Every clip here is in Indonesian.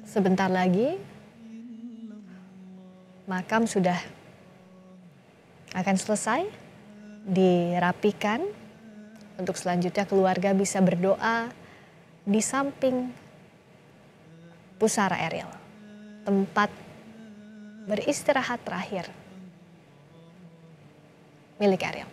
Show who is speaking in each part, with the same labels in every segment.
Speaker 1: Sebentar lagi makam sudah akan selesai, dirapikan untuk selanjutnya keluarga bisa berdoa di samping pusara Eril, tempat beristirahat terakhir milik Eril.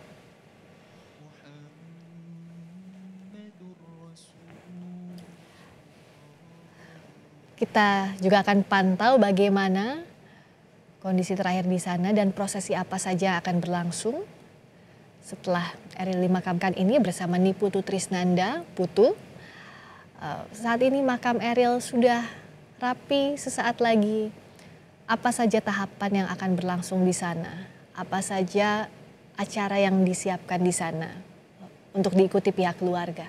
Speaker 1: Kita juga akan pantau bagaimana kondisi terakhir di sana dan prosesi apa saja akan berlangsung setelah Eril dimakamkan ini bersama Niputu Trisnanda, Putu. Saat ini makam Eril sudah rapi, sesaat lagi apa saja tahapan yang akan berlangsung di sana? Apa saja acara yang disiapkan di sana untuk diikuti pihak keluarga?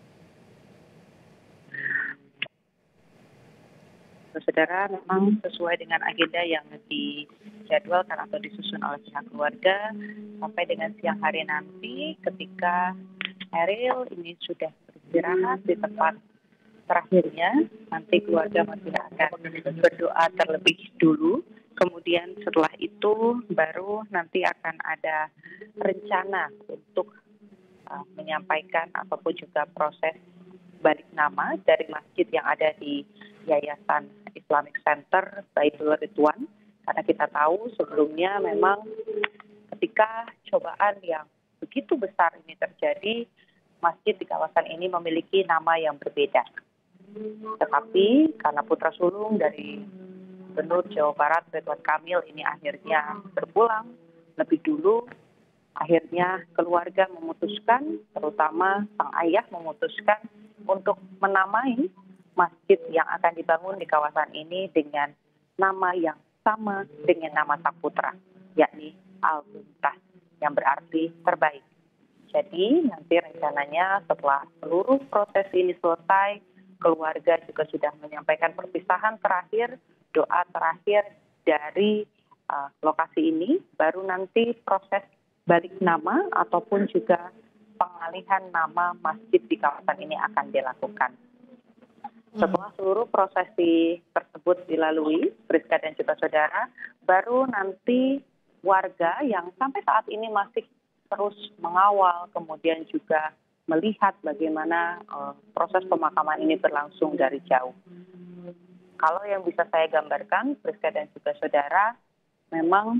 Speaker 2: Saudara, memang sesuai dengan agenda yang dijadwalkan atau disusun oleh pihak keluarga sampai dengan siang hari nanti ketika Eril ini sudah beristirahat di tempat terakhirnya, nanti keluarga masih akan berdoa terlebih dulu. Kemudian setelah itu baru nanti akan ada rencana untuk menyampaikan ataupun juga proses balik nama dari masjid yang ada di Yayasan Islamic Center Baitul Ridwan, karena kita tahu sebelumnya memang ketika cobaan yang begitu besar ini terjadi, masjid di kawasan ini memiliki nama yang berbeda. Tetapi karena putra sulung dari Gubernur Jawa Barat Ridwan Kamil ini akhirnya berpulang lebih dulu, akhirnya keluarga memutuskan, terutama sang ayah memutuskan untuk menamai masjid yang akan dibangun di kawasan ini dengan nama yang sama dengan nama sang putra, yakni Al-Mumtaz, yang berarti terbaik. Jadi nanti rencananya setelah seluruh proses ini selesai, keluarga juga sudah menyampaikan perpisahan terakhir, doa terakhir dari lokasi ini, baru nanti proses balik nama ataupun juga pengalihan nama masjid di kawasan ini akan dilakukan. Setelah seluruh prosesi tersebut dilalui, Priska dan juga saudara, baru nanti warga yang sampai saat ini masih terus mengawal, kemudian juga melihat bagaimana proses pemakaman ini berlangsung dari jauh. Kalau yang bisa saya gambarkan, Priska dan juga saudara, memang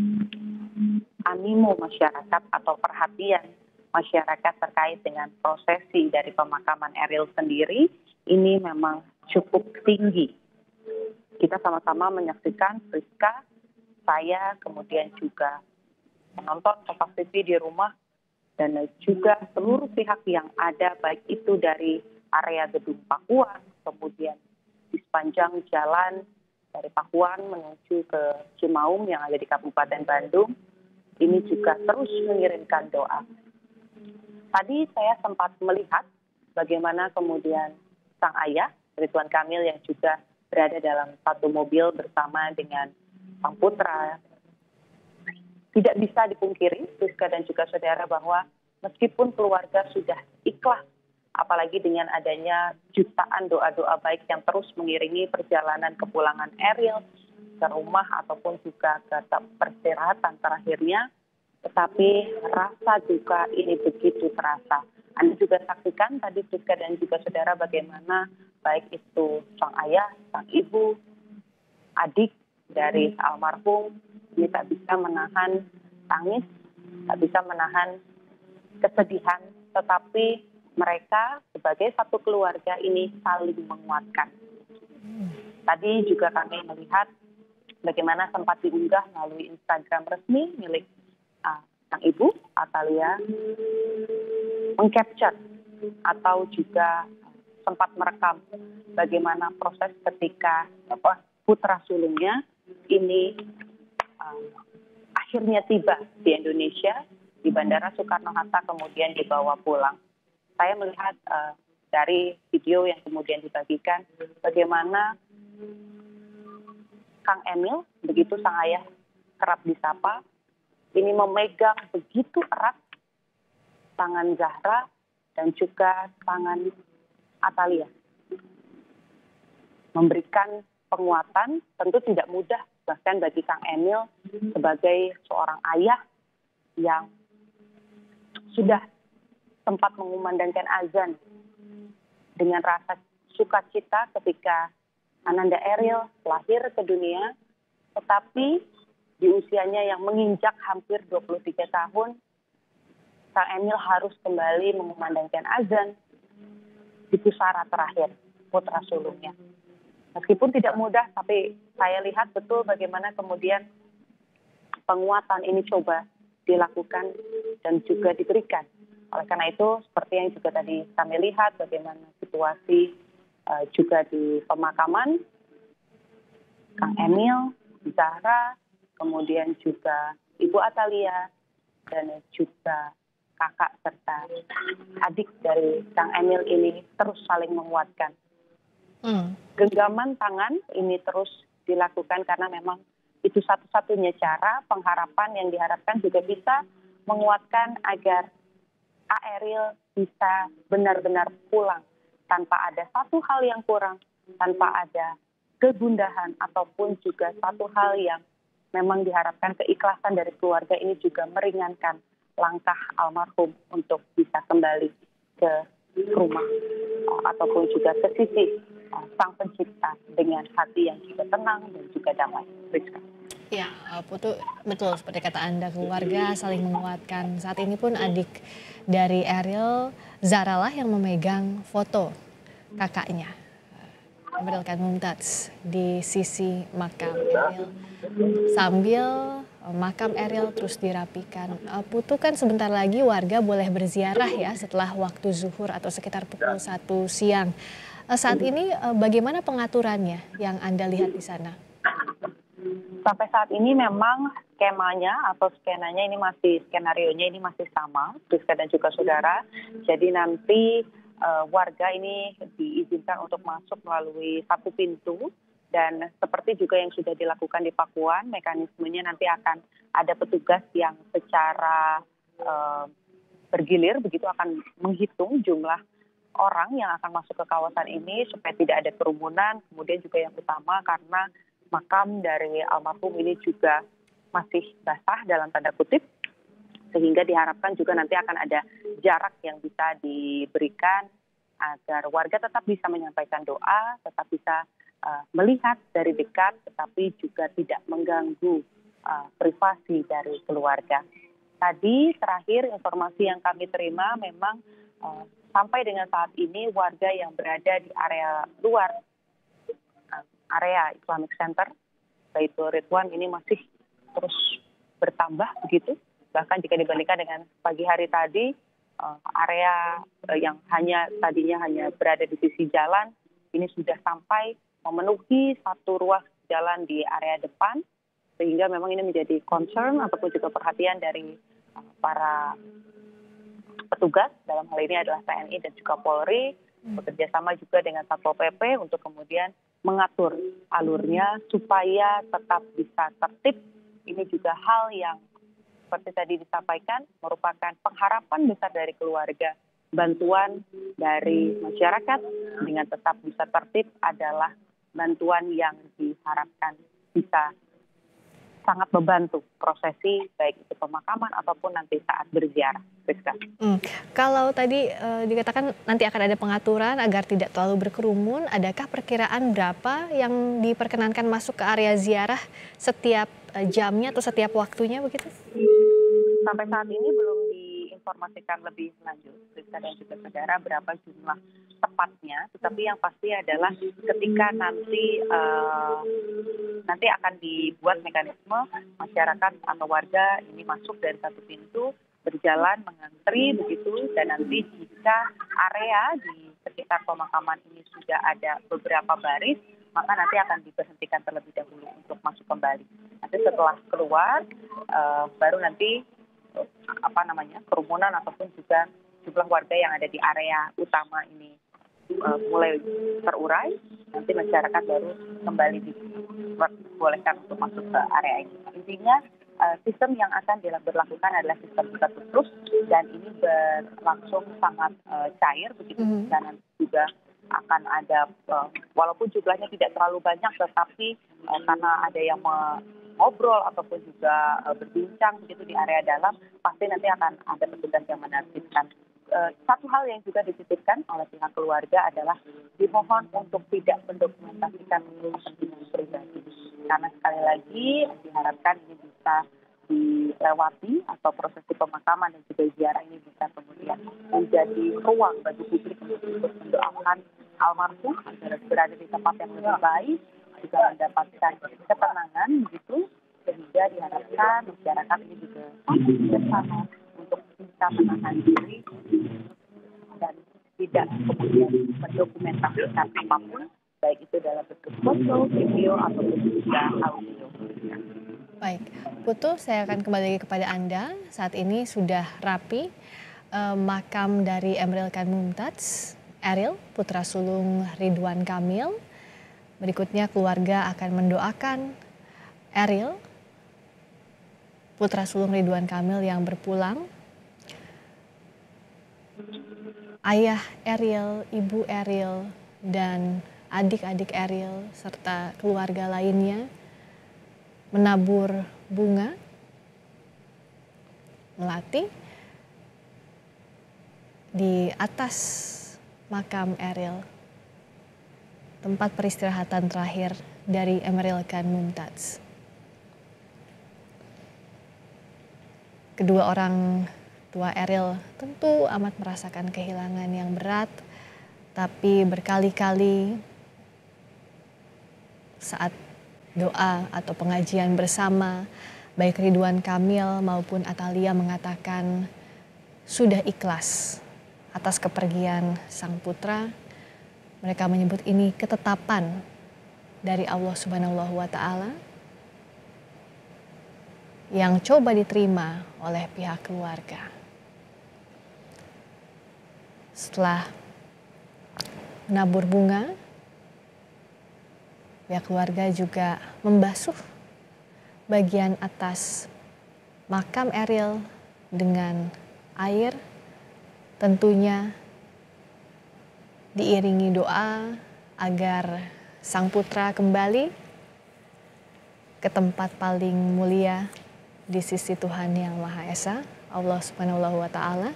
Speaker 2: animo masyarakat atau perhatian masyarakat terkait dengan prosesi dari pemakaman Eril sendiri ini memang cukup tinggi. Kita sama-sama menyaksikan, Priska, saya, kemudian juga penonton Kompas TV di rumah, dan juga seluruh pihak yang ada, baik itu dari area Gedung Pakuan, kemudian di sepanjang jalan dari Pakuan menuju ke Cimaung yang ada di Kabupaten Bandung, ini juga terus mengirimkan doa. Tadi saya sempat melihat bagaimana kemudian sang ayah, Ridwan Kamil, yang juga berada dalam satu mobil bersama dengan sang putra. Tidak bisa dipungkiri, Priska dan juga saudara, bahwa meskipun keluarga sudah ikhlas, apalagi dengan adanya jutaan doa-doa baik yang terus mengiringi perjalanan kepulangan Eril ke rumah ataupun juga ke peristirahatan terakhirnya, tetapi rasa duka ini begitu terasa. Anda juga saksikan tadi Priska dan juga saudara bagaimana baik itu sang ayah, sang ibu, adik dari almarhum ini tak bisa menahan tangis, tak bisa menahan kesedihan, tetapi mereka sebagai satu keluarga ini saling menguatkan. Tadi juga kami melihat bagaimana sempat diunggah melalui Instagram resmi milik sang ibu, Atalia, mengcapture atau juga sempat merekam bagaimana proses ketika putra sulungnya ini akhirnya tiba di Indonesia, di Bandara Soekarno-Hatta, kemudian dibawa pulang. Saya melihat dari video yang kemudian dibagikan bagaimana Kang Emil, begitu sang ayah kerap disapa, ini memegang begitu erat tangan Zahra dan juga tangan Atalia, memberikan penguatan tentu tidak mudah bahkan bagi Kang Emil sebagai seorang ayah yang sudah sempat mengumandangkan azan dengan rasa sukacita ketika Ananda Eril lahir ke dunia, tetapi di usianya yang menginjak hampir 23 tahun, Kang Emil harus kembali mengumandangkan azan di pusara terakhir putra sulungnya. Meskipun tidak mudah, tapi saya lihat betul bagaimana kemudian penguatan ini coba dilakukan dan juga diberikan. Oleh karena itu, seperti yang juga tadi kami lihat bagaimana situasi juga di pemakaman, Kang Emil, Zahra, kemudian juga Ibu Atalia, dan juga kakak serta adik dari Kang Emil ini terus saling menguatkan. Genggaman tangan ini terus dilakukan karena memang itu satu-satunya cara pengharapan yang diharapkan juga bisa menguatkan agar Eril bisa benar-benar pulang tanpa ada satu hal yang kurang, tanpa ada kegundahan ataupun juga satu hal yang memang diharapkan keikhlasan dari keluarga ini juga meringankan langkah almarhum untuk bisa kembali ke rumah ataupun juga ke sisi Sang Pencipta dengan hati yang juga tenang dan juga damai. Rizka.
Speaker 1: Ya, Putu, betul seperti kata Anda, keluarga saling menguatkan. Saat ini pun adik dari Eril, Zahra lah yang memegang foto kakaknya, Emeril Khan Mumtaz, di sisi makam Eril. Sambil makam Eril terus dirapikan. Putu, kan sebentar lagi warga boleh berziarah ya setelah waktu zuhur atau sekitar pukul 1 siang. Saat ini bagaimana pengaturannya yang Anda lihat di sana?
Speaker 2: Sampai saat ini memang skemanya atau skenanya ini masih, skenarionya ini masih sama, Rizka dan juga saudara. Jadi nanti warga ini diizinkan untuk masuk melalui satu pintu, dan seperti juga yang sudah dilakukan di Pakuan, mekanismenya nanti akan ada petugas yang secara bergilir begitu akan menghitung jumlah orang yang akan masuk ke kawasan ini supaya tidak ada kerumunan. Kemudian juga yang utama karena makam dari almarhum ini juga masih basah dalam tanda kutip, sehingga diharapkan juga nanti akan ada jarak yang bisa diberikan agar warga tetap bisa menyampaikan doa, tetap bisa melihat dari dekat, tetapi juga tidak mengganggu privasi dari keluarga. Tadi terakhir informasi yang kami terima memang sampai dengan saat ini warga yang berada di area luar area Islamic Center, Baitul Ridwan ini masih terus bertambah begitu. Bahkan jika dibandingkan dengan pagi hari tadi, area yang tadinya hanya berada di sisi jalan, ini sudah sampai memenuhi satu ruas jalan di area depan, sehingga memang ini menjadi concern ataupun juga perhatian dari para petugas, dalam hal ini adalah TNI dan juga Polri, bekerja sama juga dengan Satpol PP untuk kemudian mengatur alurnya supaya tetap bisa tertib. Ini juga hal yang seperti tadi disampaikan merupakan pengharapan besar dari keluarga. Bantuan dari masyarakat dengan tetap bisa tertib adalah bantuan yang diharapkan bisa sangat membantu prosesi baik itu pemakaman ataupun nanti saat berziarah.
Speaker 1: Kalau tadi dikatakan nanti akan ada pengaturan agar tidak terlalu berkerumun, adakah perkiraan berapa yang diperkenankan masuk ke area ziarah setiap jamnya atau setiap waktunya begitu?
Speaker 2: Sampai saat ini belum diinformasikan lebih lanjut, Rizka dan juga saudara, berapa jumlah tepatnya. Tetapi yang pasti adalah ketika nanti akan dibuat mekanisme masyarakat atau warga ini masuk dari satu pintu, berjalan mengantri begitu, dan nanti jika area di sekitar pemakaman ini sudah ada beberapa baris, maka nanti akan diberhentikan terlebih dahulu untuk masuk kembali. Nanti setelah keluar baru nanti kerumunan ataupun juga jumlah warga yang ada di area utama ini mulai terurai, nanti masyarakat baru kembali dibolehkan untuk masuk ke area ini. Intinya sistem yang akan diberlakukan adalah sistem tertutup dan ini berlangsung sangat cair begitu, dan nanti juga akan ada walaupun jumlahnya tidak terlalu banyak, tetapi karena ada yang ngobrol ataupun juga berbincang begitu di area dalam, pasti nanti akan ada petugas yang menertibkan. Satu hal yang juga dititipkan oleh pihak keluarga adalah dimohon untuk tidak mendokumentasikan kepentingan pribadi. Karena sekali lagi diharapkan ini bisa dilewati atau prosesi pemakaman dan juga ziarah ini bisa kemudian menjadi ruang bagi publik untuk mendoakan almarhum agar berada di tempat yang lebih baik, juga mendapatkan ketenangan begitu, sehingga diharapkan masyarakat ini juga bersama untuk bisa menahan diri dan tidak kemudian mendokumentasikan apapun, baik itu dalam bentuk foto, video, ataupun juga audio.
Speaker 1: Baik, Putu, saya akan kembali lagi kepada Anda. Saat ini sudah rapi makam dari Emeril Khan Mumtaz, Eril, putra sulung Ridwan Kamil. Berikutnya keluarga akan mendoakan Eril, putra sulung Ridwan Kamil yang berpulang. Ayah Eril, ibu Eril, dan adik-adik Eril serta keluarga lainnya menabur bunga melati di atas makam Eril, tempat peristirahatan terakhir dari Emeril Khan Mumtaz. Kedua orang tua Eril tentu amat merasakan kehilangan yang berat, tapi berkali-kali saat doa atau pengajian bersama, baik Ridwan Kamil maupun Atalia mengatakan sudah ikhlas atas kepergian sang putra. Mereka menyebut ini ketetapan dari Allah Subhanahu wa Ta'ala yang coba diterima oleh pihak keluarga. Setelah menabur bunga, pihak keluarga juga membasuh bagian atas makam Eril dengan air, tentunya diiringi doa agar sang putra kembali ke tempat paling mulia di sisi Tuhan Yang Maha Esa, Allah Subhanahu wa Ta'ala.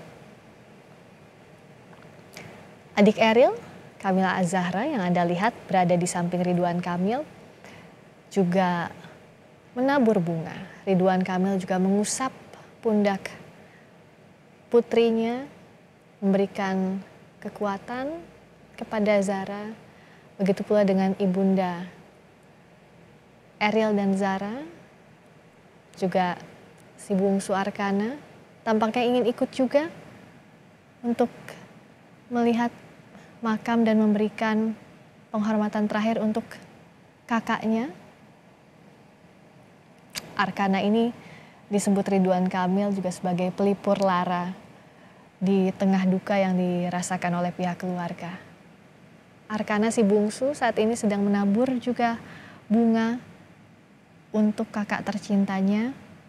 Speaker 1: Adik Eril, Kamila Az-Zahra, yang Anda lihat berada di samping Ridwan Kamil, juga menabur bunga. Ridwan Kamil juga mengusap pundak putrinya, memberikan kekuatan kepada Zara. Begitu pula dengan ibunda Eril dan Zara, juga si bungsu Arkana tampaknya ingin ikut juga untuk melihat makam dan memberikan penghormatan terakhir untuk kakaknya. Arkana ini disebut Ridwan Kamil juga sebagai pelipur lara di tengah duka yang dirasakan oleh pihak keluarga. Arkana si bungsu saat ini sedang menabur juga bunga untuk kakak tercintanya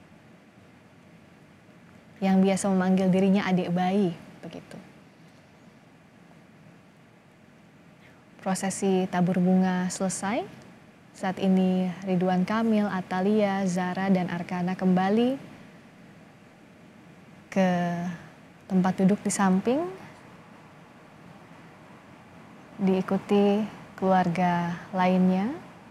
Speaker 1: yang biasa memanggil dirinya adik bayi, begitu. Prosesi tabur bunga selesai. Saat ini Ridwan Kamil, Atalia, Zara, dan Arkana kembali ke tempat duduk di samping, diikuti keluarga lainnya.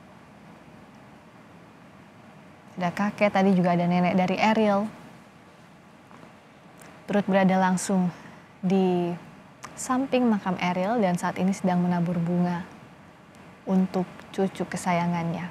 Speaker 1: Ada kakek, tadi juga ada nenek dari Eril. Turut berada langsung di samping makam Eril dan saat ini sedang menabur bunga untuk cucu kesayangannya.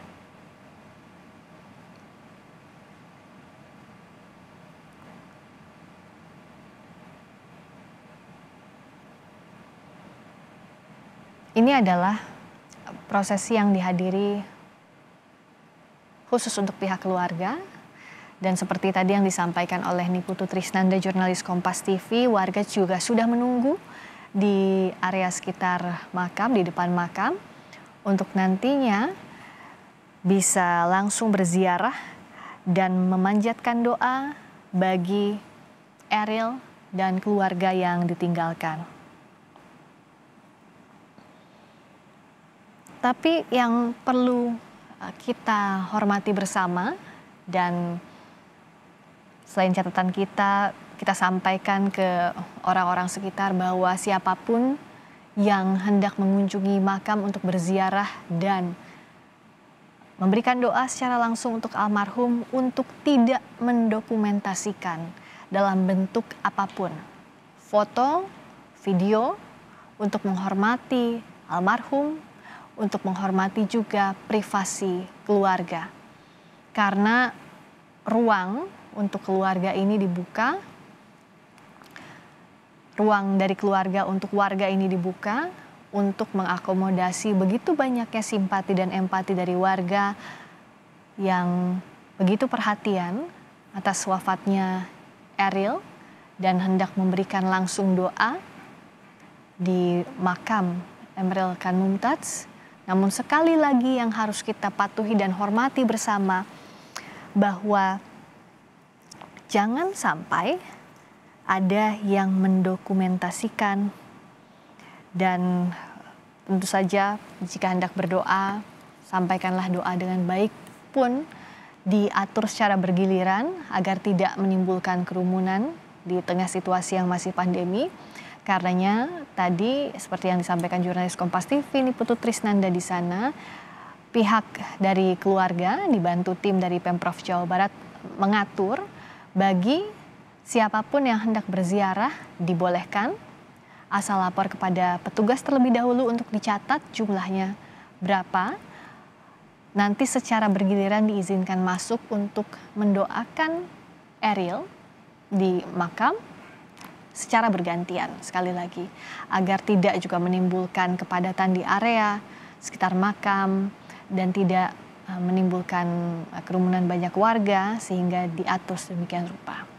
Speaker 1: Ini adalah prosesi yang dihadiri khusus untuk pihak keluarga. Dan seperti tadi yang disampaikan oleh Niputu Trisnanda, jurnalis Kompas TV, warga juga sudah menunggu di area sekitar makam, di depan makam, untuk nantinya bisa langsung berziarah dan memanjatkan doa bagi Eril dan keluarga yang ditinggalkan. Tapi yang perlu kita hormati bersama dan selain catatan kita sampaikan ke orang-orang sekitar bahwa siapapun yang hendak mengunjungi makam untuk berziarah dan memberikan doa secara langsung untuk almarhum untuk tidak mendokumentasikan dalam bentuk apapun. Foto, video untuk menghormati almarhum, untuk menghormati juga privasi keluarga. Karena ruang untuk keluarga ini dibuka, ruang dari keluarga untuk warga ini dibuka untuk mengakomodasi begitu banyaknya simpati dan empati dari warga yang begitu perhatian atas wafatnya Eril dan hendak memberikan langsung doa di makam Emeril Khan Mumtaz. Namun sekali lagi yang harus kita patuhi dan hormati bersama bahwa jangan sampai ada yang mendokumentasikan, dan tentu saja jika hendak berdoa sampaikanlah doa dengan baik pun diatur secara bergiliran agar tidak menimbulkan kerumunan di tengah situasi yang masih pandemi. Karenanya tadi seperti yang disampaikan jurnalis Kompas TV Niputu Trisnanda di sana, pihak dari keluarga dibantu tim dari Pemprov Jawa Barat mengatur bagi siapapun yang hendak berziarah dibolehkan, asal lapor kepada petugas terlebih dahulu untuk dicatat jumlahnya berapa. Nanti secara bergiliran diizinkan masuk untuk mendoakan Eril di makam secara bergantian sekali lagi agar tidak juga menimbulkan kepadatan di area sekitar makam dan tidak menimbulkan kerumunan banyak warga sehingga diatur sedemikian rupa.